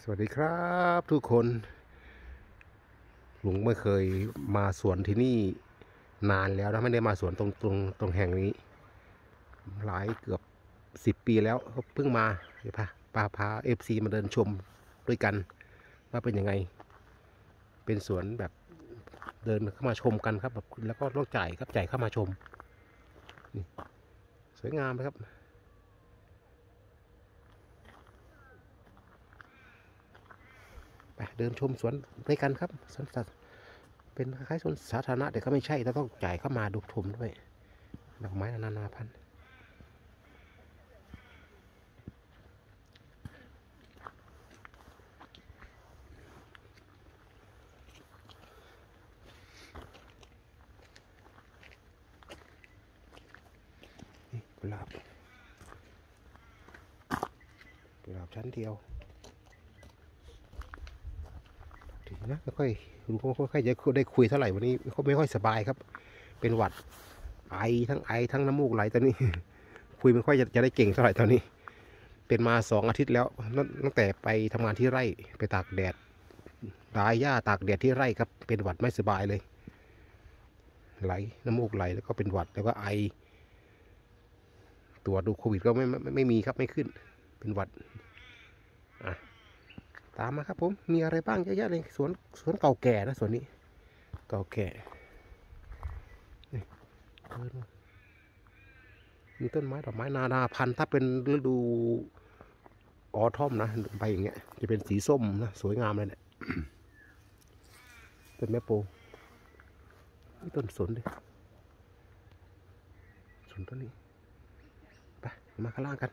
วัสดีครับทุกคนลุงไม่เคยมาสวนที่นี่นานแล้วนะไม่ได้มาสวนตรงแห่งนี้หลายเกือบ10 ปีแล้วเพิ่งมาเดี๋ยวพาFCมาเดินชมด้วยกันว่าเป็นยังไงเป็นสวนแบบเดินเข้ามาชมกันครับแบบแล้วก็ต้องจ่ายครับจ่ายเข้ามาชมนี่สวยงามครับไปเดินชมสวนด้วยกันครับสวนสัตว์เป็นคล้ายๆสวนสาธารณะแต่ก็ไม่ใช่ต้องจ่ายเข้ามาดูชมด้วยดอกไม้นานาพันธุ์กุหลาบชั้นเดียวถึงนะไม่ค่อยรู้เขาค่อยจะได้คุยเท่าไหร่วันนี้เขาไม่ค่อยสบายครับเป็นหวัดไอทั้งน้ำมูกไหลตอนนี้ คุยไม่ค่อยจะได้เก่งเท่าไหร่ตอนนี้เป็นมา2 อาทิตย์แล้วตั้งแต่ไปทำงานที่ไร่ไปตากแดดดายหญ้าตากแดดที่ไร่ครับเป็นหวัดไม่สบายเลยไหลน้ำมูกไหลแล้วก็เป็นหวัดแล้วก็ไอตรวจดูโควิดก็ไม่มีครับไม่ขึ้นเป็นหวัดตามมาครับผมมีอะไรบ้างเยอะแยะเลยสวนเก่าแก่นะสวนนี้เก่าแก่มีต้นไม้ดอกไม้นานาพันธุ์ถ้าเป็นฤดูออทอมนะใบอย่างเงี้ยจะเป็นสีส้มนะสวยงามเลยเนี่ยต้นแมโปนี่ต้นสนดิสนต้นนี้ไปมาข้างล่างกัน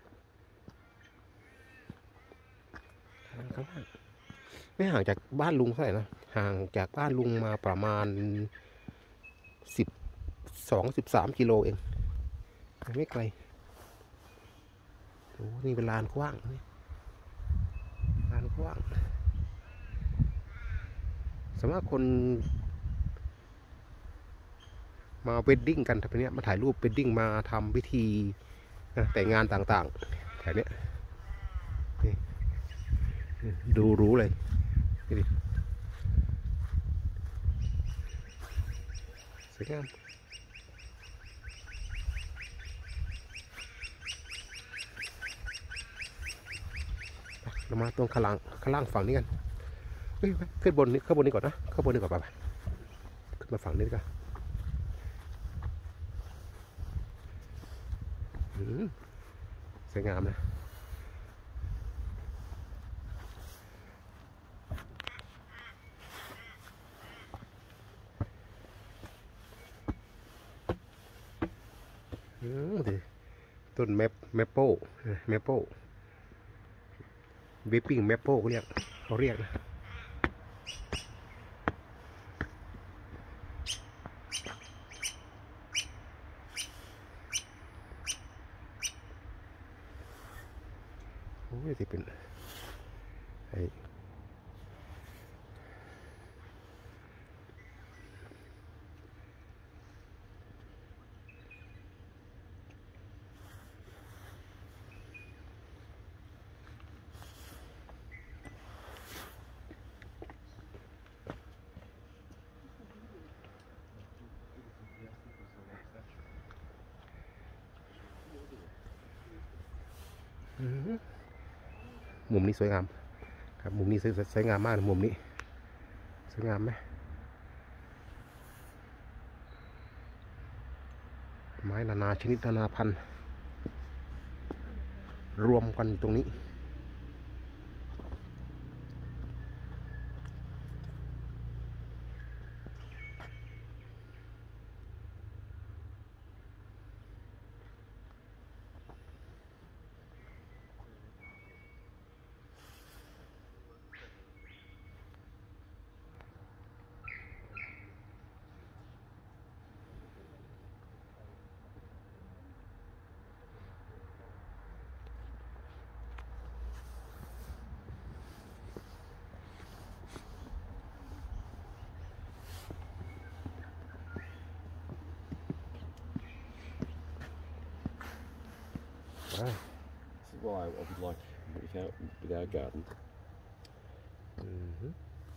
ข้างล่างไม่ห่างจากบ้านลุงเท่าไหร่นะห่างจากบ้านลุงมาประมาณ12-13 กิโลเองไม่ไกลโอ้นี่เป็นลานกว้างลานกว้างสำหรับคนมาเวดดิ้งกันแบบนี้มาถ่ายรูปเวดดิ้งมาทำพิธีแต่งงานต่างๆแถวนี้ดูรู้เลยนี่สวยงามเรามาตรงข้างล่างฝั่งนี้กันขึ้นบนนี้ข้างบนนี้ก่อนนะข้างบนนี้ก่อนไปขึ้นมาฝั่งนี้กันสวยงามนะต้นแมปโป้เวปปิ้งแมปโป้เขาเรียกนะโอ้ยที่เป็นไอมุมนี้สวยงามครับมุมนี้สวยงามมากมุมนี้สวยงามไหมไม้นานาชนิดนานาพันธุ์รวมกันตรงนี้ This is why I would like with our garden. อืม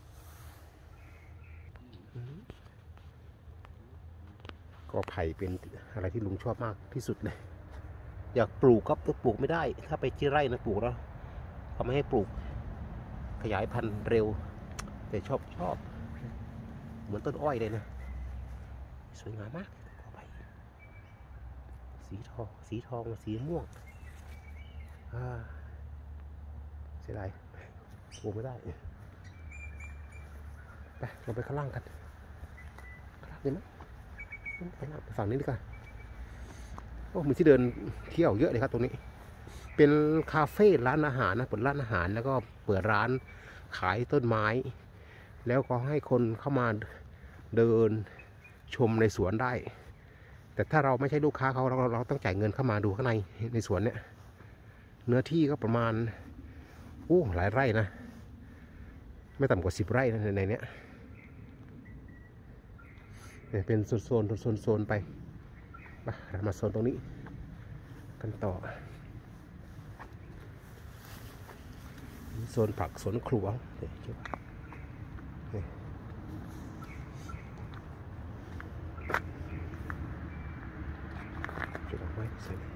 ก็ไผ่เป็นอะไรที่ลุงชอบมากที่สุดเลยอยากปลูกครับแต่ปลูกไม่ได้ถ้าไปที่ไร่นะปลูกแล้วเขาไม่ให้ปลูกขยายพันธุ์เร็วแต่ชอบเหมือนต้นอ้อยเลยนะสวยงามมากขอไปสีทองสีม่วงเสียดายปลูกไม่ได้ไปเราไปข้างล่างกันข้างล่างดีไหมไปฝั่งนี้ดีกว่าโอ้มีที่เดินเที่ยวเยอะเลยครับตรงนี้เป็นคาเฟ่ร้านอาหารนะเปิดร้านอาหารแล้วก็เปิดร้านขายต้นไม้แล้วก็ให้คนเข้ามาเดินชมในสวนได้แต่ถ้าเราไม่ใช่ลูกค้าเขาเราต้องจ่ายเงินเข้ามาดูข้างในสวนเนี่ยเนื้อที่ก็ประมาณหลายไร่นะไม่ต่ำกว่า10 ไร่นะในเนี้ยเป็นโซนไปเรามาโซนตรงนี้กันต่อโซนผักสวนครัวจุดดอกไม้สวย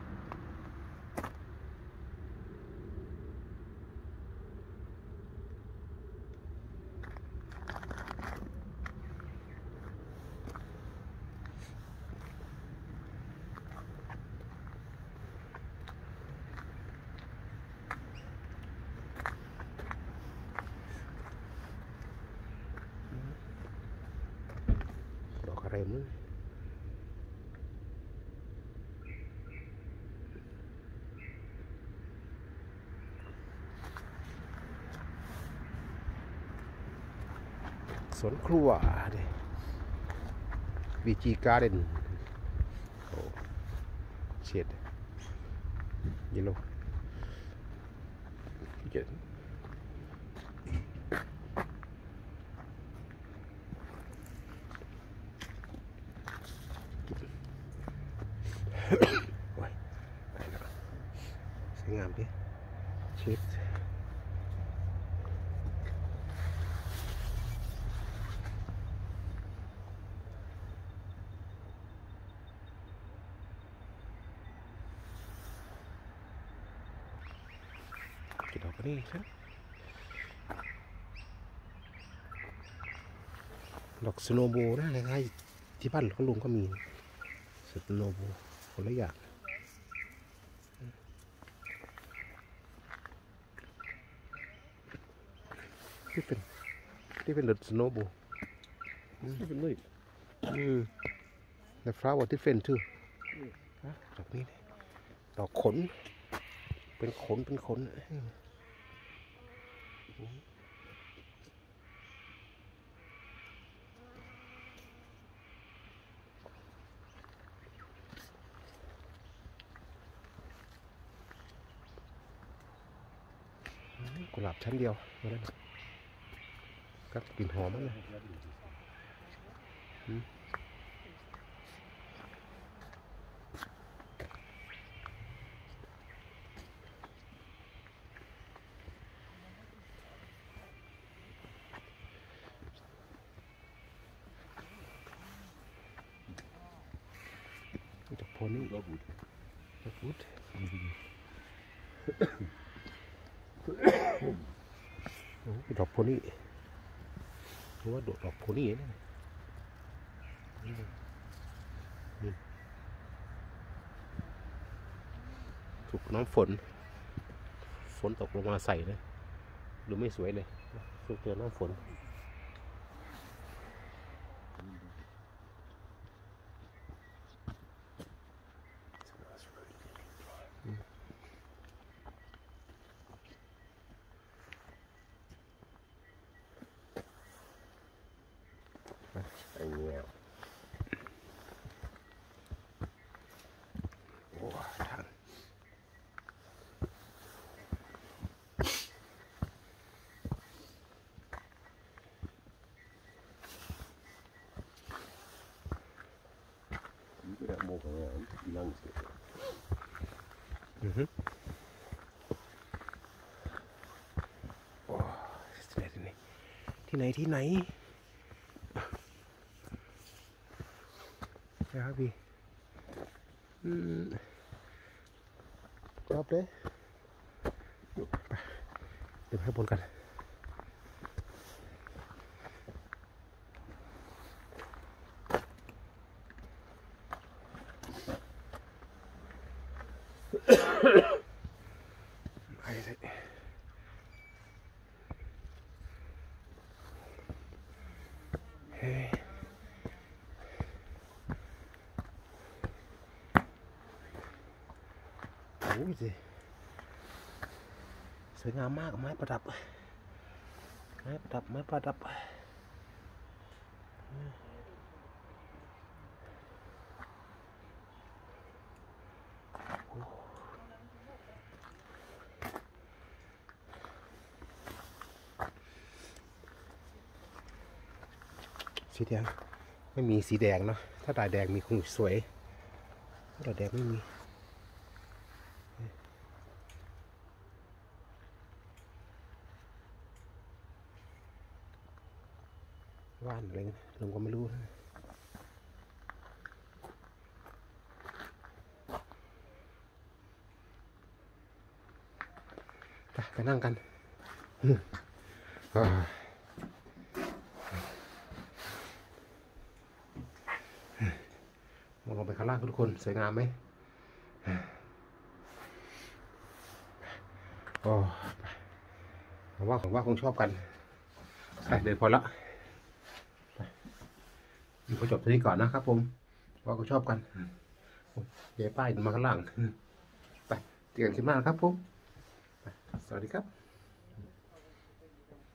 ดอกอะไรมั้งสวนครัววีจีการ์เดนเช็ดยิโลสวยงามดิเช็ดดอกนี่ครับดอกสโนว์โบนะคล้ายๆที่บ้านเขาลุงก็มีสโนว์โบคนละอย่างที่เป็นดอกสโนว์โบที่เป็นเลยแต่ฟลาวเวอร์ที่เป็นชื่อดอกนี้ดอกขนเป็นขนกุหลาบชั้นเดียวครับกลิ่นหอมมากเลยดอกโพนี่ดอกพุดดอกโพนี่หรือว่าดอกโพนี่นี่ถูกน้ำฝนตกลงมาใส่เลยดูไม่สวยเลยถูกเจอน้ำฝนไอ้เงี้ยโอ้ทางที่ไหนนะครับพี่รับเลยไปเดี๋ยวไปข้างบนกันโอ้ยสิสวยงามมากไม้ประดับสีแดงไม่มีสีแดงเนาะถ้าดายแดงมีคงสวยถ้าดายแดงไม่มีว่านอะไรกันลุงก็ไม่รู้ไปนั่งกันมองลงไปข้างล่างทุกคนสวยงามไหมโอ้ผมว่าคงชอบกันไปเดินพอละผมจบที่นี้ก่อนนะครับผมว่าคงชอบกันเย้ป้ายมาข้างล่างไปเจอกันคลิปหน้าครับผมสวัสดีครับ